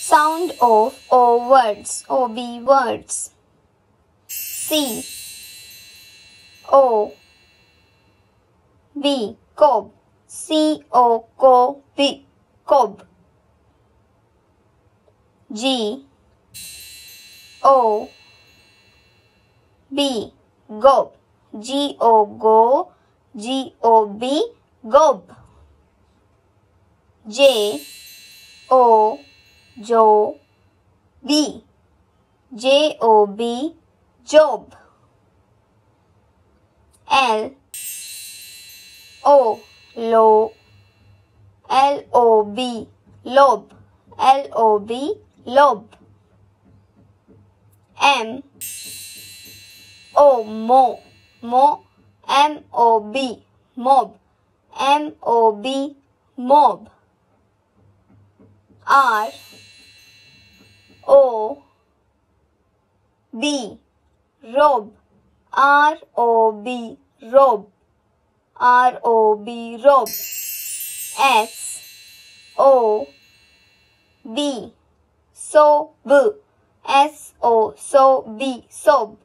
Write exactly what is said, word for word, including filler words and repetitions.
Sound of O words, O B words. C O B cob, C O co B cob. G O B gob, G O go, G O B gob. J O jo B, J O B job. L O lo, L O B lob, L O B lob. M O mo, mo, M O B mob, M O B mob. R O B rob, R O B rob, R O B rob. S O B sob, S O so B sob,